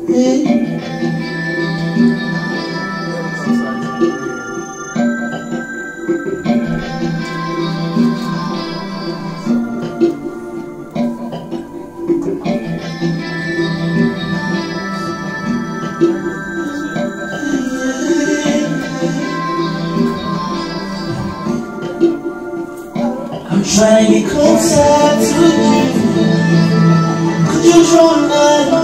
I'm trying to get closer to you. Could you draw a line?